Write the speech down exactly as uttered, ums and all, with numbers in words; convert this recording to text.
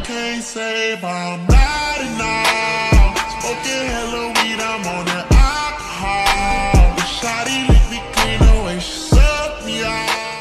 can't say, but I'm not enough. Smoking hella weed, I'm on that alcohol. The shawty lick me clean the way she sucked me off.